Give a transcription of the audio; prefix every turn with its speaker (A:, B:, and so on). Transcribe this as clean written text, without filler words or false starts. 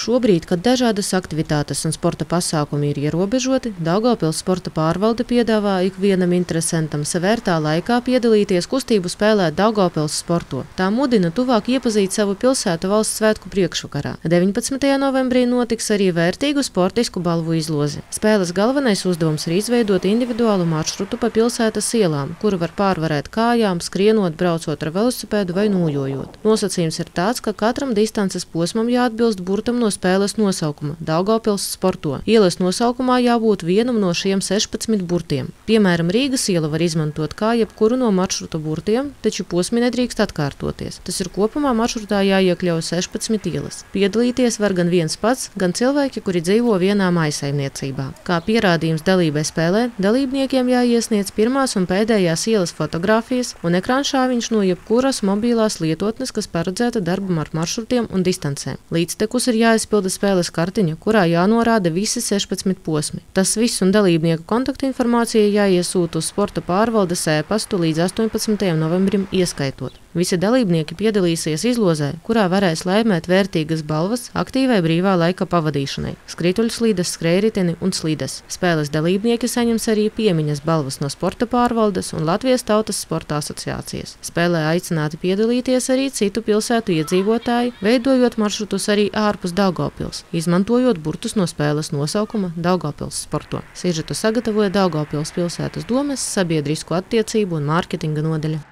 A: Šobrīd, kad dažādas aktivitātes un sporta pasākumi ir ierobežoti, Daugavpils sporta pārvalde piedāvā ikvienam interesantam savērtā laikā piedalīties kustību spēlēt Daugavpils sporto. Tā mudina tuvāk iepazīt savu pilsētu valsts svētku priekšvakarā. 19. novembrī notiks arī vērtīgu sportisku balvu izlozi. Spēles galvenais uzdevums ir izveidot individuālu maršrutu pa pilsētas ielām, kuru var pārvarēt kājām, skrienot, braucot ar velosipēdu vai nojojot. Nosacījums ir tāds, ka katram distances posmam jāatbilst burtam no spēles nosaukuma – Daugavpils sporto. Ielas nosaukumā jābūt vienam no šiem 16 burtiem. Piemēram, Rīgas iela var izmantot kā jebkuru no maršruta burtiem, taču posmi nedrīkst atkārtoties. Tas ir kopumā maršrutā jāiekļauj 16 ielas. Piedalīties var gan viens pats, gan cilvēki, kuri dzīvo vienā mājsaimniecībā. Kā pierādījums dalībai spēlē, dalībniekiem jāiesniedz pirmās un pēdējās ielas fotogrāfijas un ekrānšāviņš no jebkuras mobilās lietotnes, kas paredzēta darbam ar maršrutiem un distancēm. Līdztekus ir jāizpilda spēles kartiņa, kurā jānorāda visi 16 posmi. Tas viss un dalībnieku kontaktinformācija jāiesūta uz sporta pārvaldes e-pastu līdz 18. novembrim ieskaitot. Visi dalībnieki piedalīsies izlozē, kurā varēs laimēt vērtīgas balvas aktīvai brīvā laika pavadīšanai – skrituļslīdes, skrējriteni un slides. Spēles dalībnieki saņems arī piemiņas balvas no sporta pārvaldes un Latvijas Tautas sporta asociācijas. Spēlē aicināti piedalīties arī citu pilsētu iedzīvotāji, veidojot maršrutus arī ārpus Daugavpils, izmantojot burtus no spēles nosaukuma Daugavpils sporto. Sižetu sagatavoja Daugavpils pilsētas domes sabiedrisko attiecību un mārketinga nodaļa.